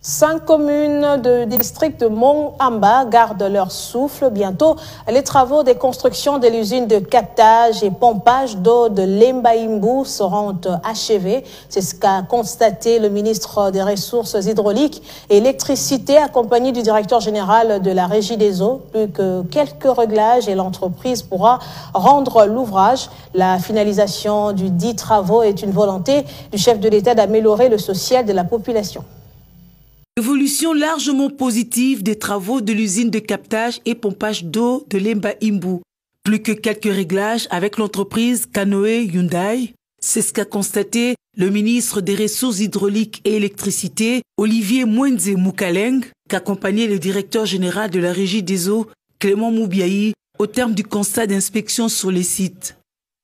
5 communes du district de Mont-Amba gardent leur souffle. Bientôt, les travaux des constructions de l'usine de captage et pompage d'eau de Lemba-Imbu seront achevés. C'est ce qu'a constaté le ministre des Ressources hydrauliques et électricité, accompagné du directeur général de la Régie des eaux. Plus que quelques réglages et l'entreprise pourra rendre l'ouvrage. La finalisation du dit travaux est une volonté du chef de l'État d'améliorer le social de la population. Évolution largement positive des travaux de l'usine de captage et pompage d'eau de Lemba-Imbu. Plus que quelques réglages avec l'entreprise Canoë Hyundai. C'est ce qu'a constaté le ministre des Ressources hydrauliques et électricité, Olivier Mwenze Moukaleng, qu'accompagnait le directeur général de la Régie des eaux, Clément Moubiaï, au terme du constat d'inspection sur les sites.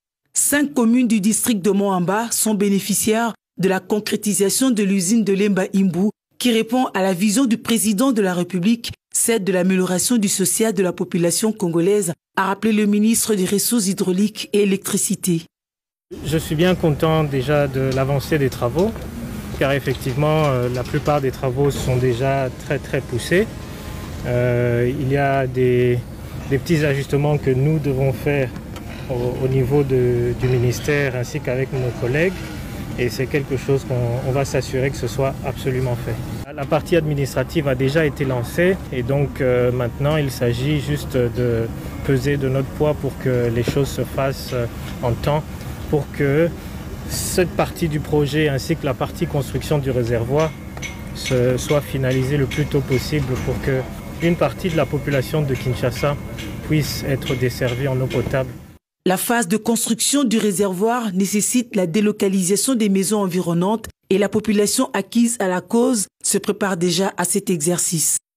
5 communes du district de Mont-Amba sont bénéficiaires de la concrétisation de l'usine de Lemba-Imbu, qui répond à la vision du président de la République, celle de l'amélioration du social de la population congolaise, a rappelé le ministre des Ressources hydrauliques et électricité. Je suis bien content déjà de l'avancée des travaux, car effectivement la plupart des travaux sont déjà très poussés. Il y a des petits ajustements que nous devons faire au niveau du ministère ainsi qu'avec nos collègues. Et c'est quelque chose qu'on va s'assurer que ce soit absolument fait. La partie administrative a déjà été lancée et donc maintenant il s'agit juste de peser de notre poids pour que les choses se fassent en temps, pour que cette partie du projet ainsi que la partie construction du réservoir soit finalisée le plus tôt possible pour qu'une partie de la population de Kinshasa puisse être desservie en eau potable. La phase de construction du réservoir nécessite la délocalisation des maisons environnantes et la population acquise à la cause se prépare déjà à cet exercice.